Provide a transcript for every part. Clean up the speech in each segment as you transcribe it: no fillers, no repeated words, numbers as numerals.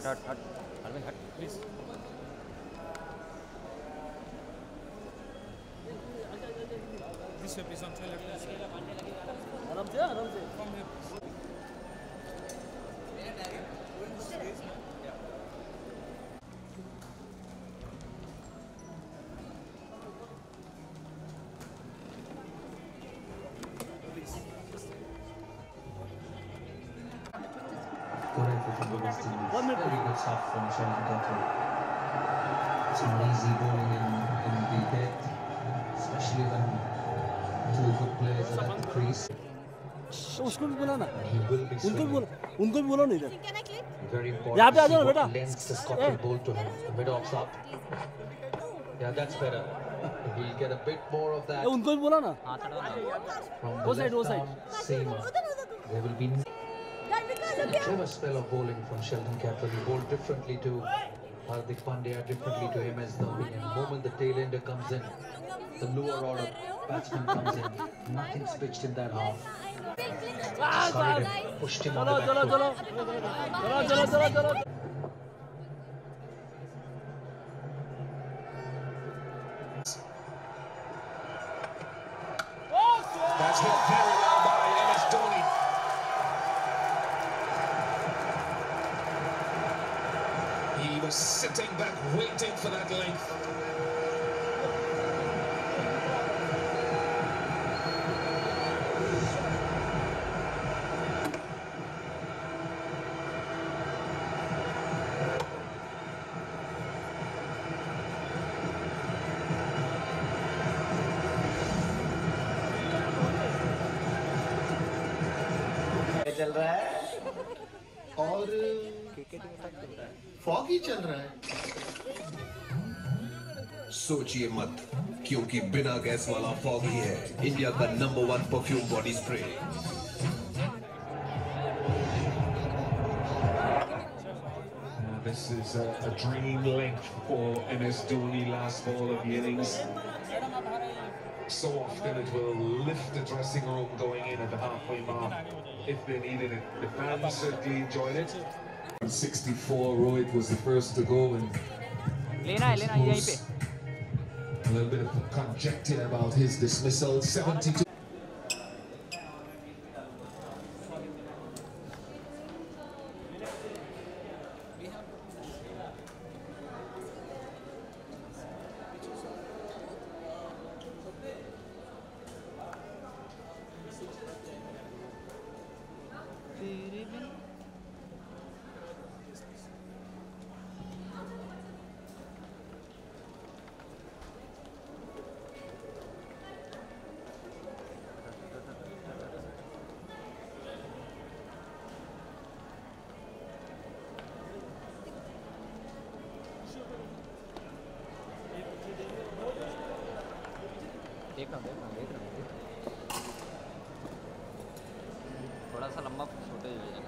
हट अरविंद हट please. Please on toilet. आराम से Come here. Very good stuff from Sheldon Cottrell. Some easy bowling in the depth, especially when two good players are at the crease. उसको भी बोला ना, He will be swinging. उनको भी बोला नहीं इधर। Very important यहाँ पे to आ see जाओ ना what बेटा। lengths the Cottrell bowled to him. The mid-offs up. Yeah, that's better. He'll get a bit more of that उनको भी बोला ना। from वो the side, वो left side. arm seamer. There will be a clever spell of bowling from Sheldon Cottrell. He bowled differently to Hardik Pandya, differently to MS Dhoni. And the moment the tail ender comes in, the lower order batsman comes in. Nothing's pitched in that half. Just hurried and pushed him on the back foot. चलो। That's hit very well by MS Dhoni. He was sitting back waiting for that length. चल रहा है और fog ही चल रहा है। सोचिए मत, क्योंकि बिना गैस वाला फॉग ही है इंडिया का number 1 perfume body spray. This is a dream length for MS Dhoni, last ball of the innings. So often it will lift the dressing room going in at the halfway mark if they needed it. The fans certainly enjoyed it. 64, Rohit was the first to go, and लेना है यहीं पे। a little bit of conjecture about his dismissal. 72. देख रहा हूँ थोड़ा सा लंबा छोटे हो जाएगा।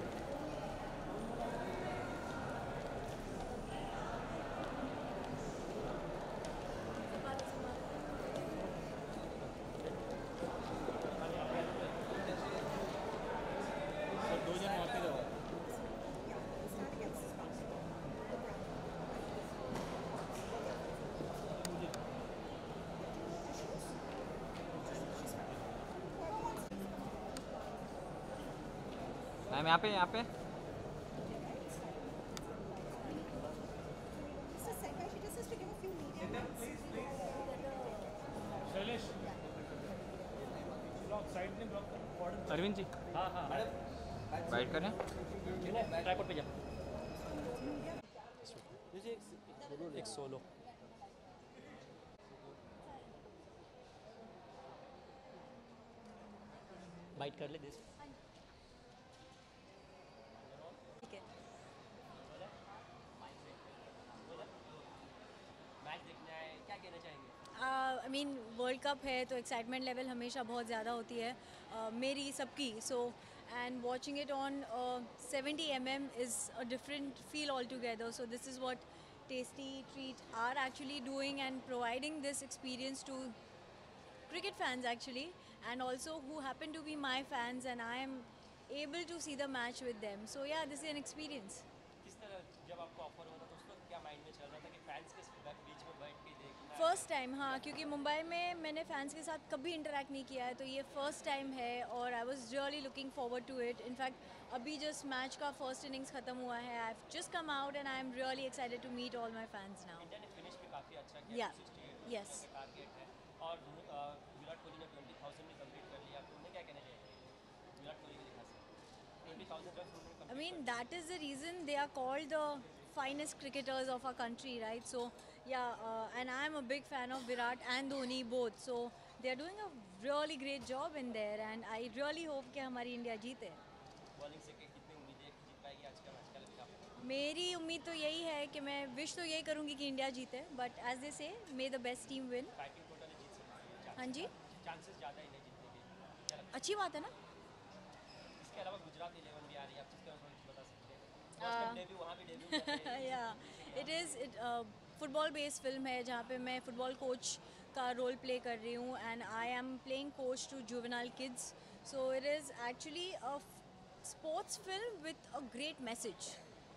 मैम यहाँ पे अरविंद जी। हाँ वाइट करें ट्राइपॉड पे जा। एक सोलो। बाइट कर ले this. I mean world cup है तो एक्साइटमेंट लेवल हमेशा बहुत ज़्यादा होती है मेरी सबकी so and watching it on 70 mm is a different feel altogether, so this is what Tasty Treat are actually doing and providing this experience to cricket fans actually, and also who happen to be my fans, and I am able to see the match with them, so yeah, this is an experience. किस तरह जब आप fans के बीच में बैठ के देखना first time, हाँ, क्योंकि मुंबई में मैंने फैंस के साथ कभी इंटरेक्ट नहीं किया है, तो ये फर्स्ट टाइम है और I was really looking forward to it. In fact अभी जस्ट मैच का फर्स्ट इनिंग्स ख़त्म हुआ है. I have just come out and I am really excited to meet all my fans now. India ने finish भी काफ़ी अच्छा किया. या 268 यस. टारगेट है और विराट कोहली ने 20,000 भी कंप्लीट कर लिया. तो उन्हें क्या कहना चाहिए विराट कोहली के लिहाज से 20,000 रन उन्होंने I mean, that is the reason they are called the finest cricketers of our country, right? So, yeah, and I am a big fan of Virat and Dhoni both. So, they are doing a really great job in there, and I really hope कि हमारी India जीते. Bowling से कितनी उम्मीदें जीत पाएगी आज का match का लगता है? मेरी उम्मीद तो यही है कि मैं विश तो यही करूँगी कि इंडिया जीते, but as they say may the best team win. Batting total जीत सकती है. हाँ जी, चांसेस ज़्यादा ही नहीं जीतने के. क्या लगता है? अच्छी बात है ना. इसके अलावा गुजरात 11 भी आ रही है. आप जिसके बारे में बता सकते हैं. फर्स्ट टाइम डेब्यू वहाँ भी debut yeah it is football based film है जहाँ पे मैं फुटबॉल कोच का रोल प्ले कर रही हूँ and I am playing coach to juvenile kids. So it is actually a sports film with a great message.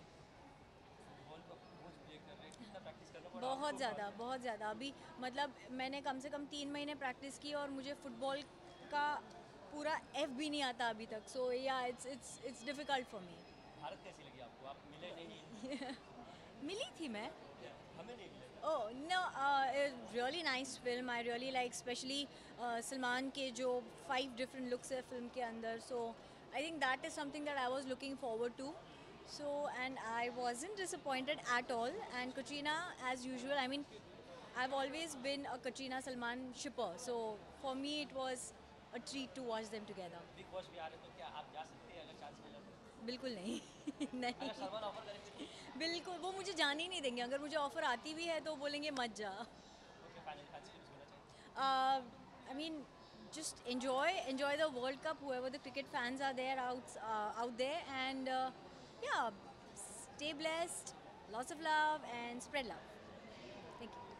बहुत ज़्यादा अभी मतलब मैंने कम से कम 3 महीने प्रैक्टिस की और मुझे फ़ुटबॉल का पूरा एफ भी नहीं आता अभी तक. So yeah it's difficult for me. Bharat कैसी लगी आपको? आप मिले नहीं? मिली थी मैं. हमें नहीं मिले. Oh no, really nice film. I really like, especially Salman के जो 5 different looks है film के अंदर. So I think that is something that I was looking forward to. So and I wasn't disappointed at all. And Katrina, as usual, I mean, I've always been a Katrina Salman shipper. So for me, it was a treat to watch them together. Bigg Boss भी आ रहे तो क्या आप जा सकते हैं अगर चांस मिला तो? बिल्कुल नहीं. नहीं. अगर सलमान ऑफर करे तो? बिल्कुल, वो मुझे जाने ही नहीं देंगे. अगर मुझे ऑफर आती भी है तो बोलेंगे मत जा. ओके, फाइनल फैंस के कुछ कहना चाहिए? I mean, just enjoy the World Cup. Whoever the cricket fans are there out there, and yeah, stay blessed. Lots of love and spread love. Thank you.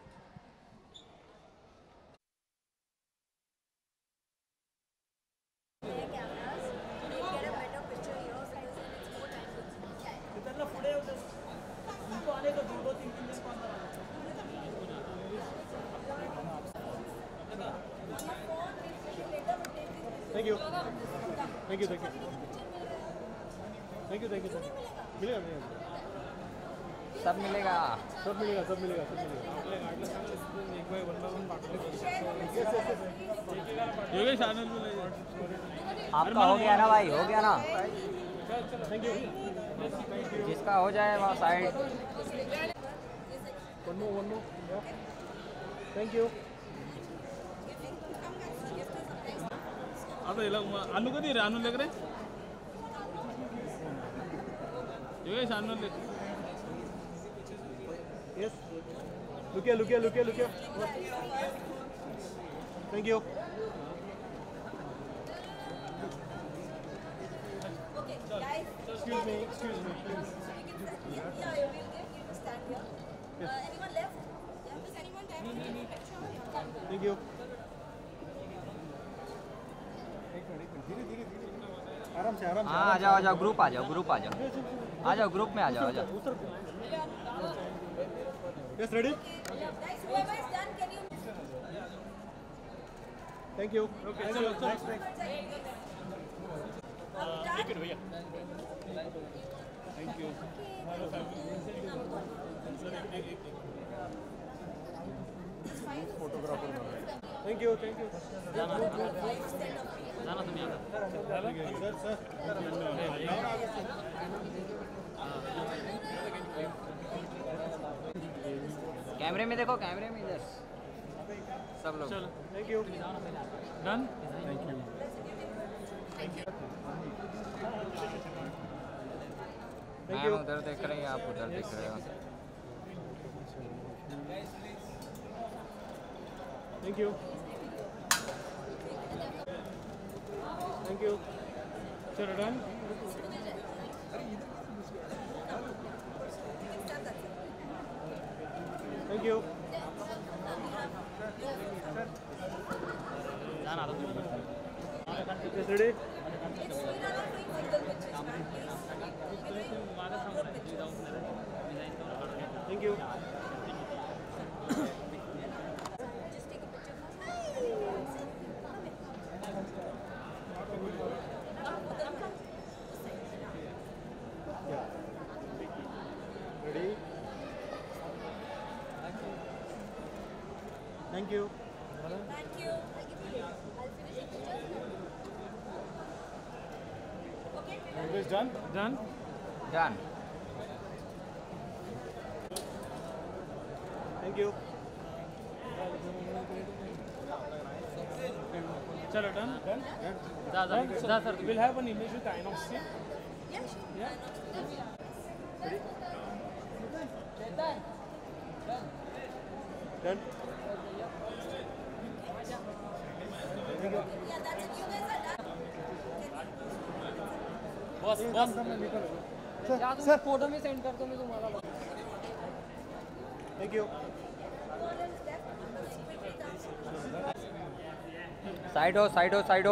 Cameras, you'll get a better picture here because it's more time consuming. इतना फुटे होते उनको आने का 2-3 दिन को अंदर thank you मिलेगा सब मिलेगा. योगेश आनंद आपका हो गया ना भाई, हो गया ना. Thank you. जिसका हो जाए वहाँ side. one more thank you. आता ఇలా అన్ను కది రే అన్ను దగ్గరే योगेश आनंद yes look here thank you. Okay, guys. excuse me please. Yeah, we'll get stand here. Anyone left? Yeah, is anyone there? thank you. आराम से हाँ, आ जाओ ग्रुप आ जाओ ग्रुप में आ जाओ. yes ready Guys, whoever is done, can you? thank you. okay next Take it, भैया thank you. Photographer thank you जाना तो नहीं आता. कैमरे में देखो, कैमरे में इधर सब लोग. Thank you done thank you. Ma'am उधर देख रहे हैं, आप उधर देख रहे हो. थैंक यू चलो डन. Thank you. जाना तो yes ready thank you. Ready? Thank you. Thank you. I'll finish it. Okay. Everybody's done? Done? Done. Thank you. Chalo, done? Done? Done? So we'll have an image with Inox scene. Yeah, sure. Yeah. Done? Yeah, that's it. You guys are done. Boss. Sir photo में send कर दो मैं तुम्हारा Thank you. Side हो side हो side हो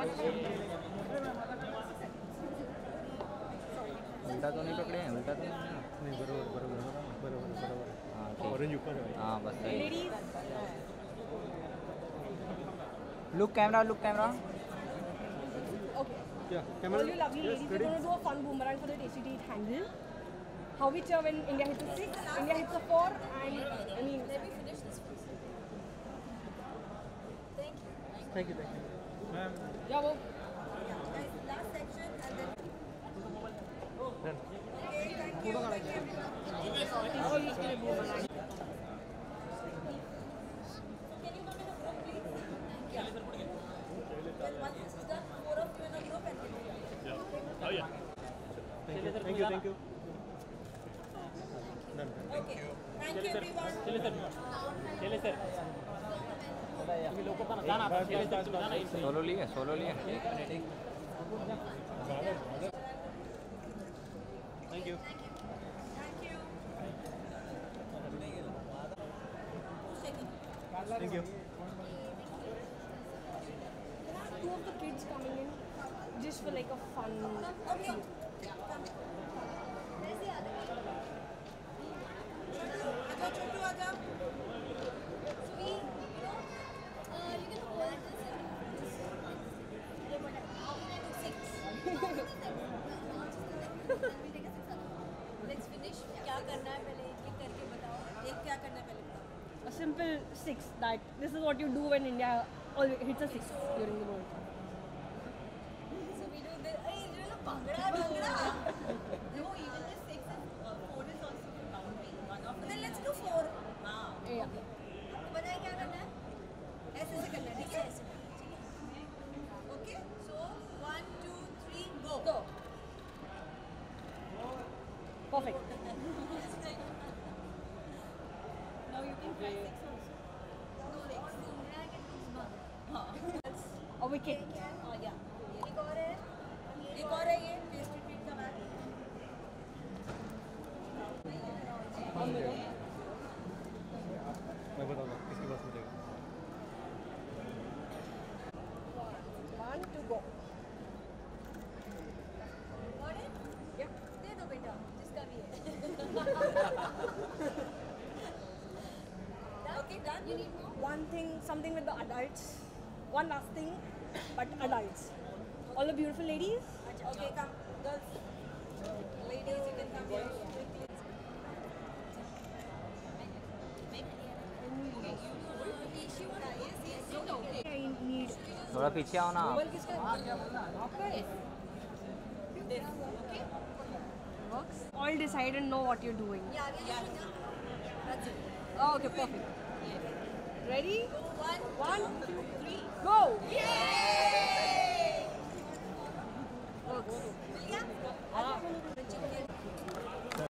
उल्टा तो नहीं पकड़े हैं उल्टा तो नहीं बरोबर. हाँ ठीक Orange ऊपर है. हाँ बस सही Ladies. Look camera Okay. Yeah. All Camera. you lovely ladies, we're going to do a fun boomerang for the AC8 handle. How we cheer when India hits a 6, India hits a 4, and I mean, Let me finish this first. Thank you. Thank you. Ma'am. yeah, well, Yeah, guys, last section and then. Done. Okay, thank you. Thank you, everyone. all used to be boomerang. Can you come in a group, please? Yeah. Then once this is done, 4 of you in a group and then we are. Thank you. Done. Okay. Thank you, everyone. Solo लिए Thank you. Thank you. Thank you. Two of the kids coming in just for like a fun. Okay. Come. Where's the other one? Aja, Chotu, aja. So we, you can hold this and this. How can I do 6? Let's finish. क्या करना है पहले एक करके बताओ. एक क्या करना है पहले बताओ. A simple 6 that this is what you do when India always hits a 6 during the World Cup. So we do this. Hey, you know, bhangra. No, even the 6 and 4 is also boundary. Then let's do 4. Yeah. बताइए क्या करना है? ऐसे से करना है, ठीक है? Okay. So 1, 2, 3, go. Perfect. Now you can try 6 also. No legs. A wicket. Yeah. एक और है ये पेस्ट्री ट्रीट का बैग. मैं बताऊंगा किसकी बात में जाएगा. 1 to go. Got it? Yeah. दे दो बेटा जिसका भी है. Okay, done. You need more. One thing, something with the adults. One last thing, but adults. All the beautiful ladies. Okay, come, girls. Ladies, you can come here. I need थोड़ा पीछे आओ ना आप all decide and know what you're doing. Yeah, that's it. Oh, okay, perfect. Ready? 1, 2, 3, Go! Yay! Works. Will ya?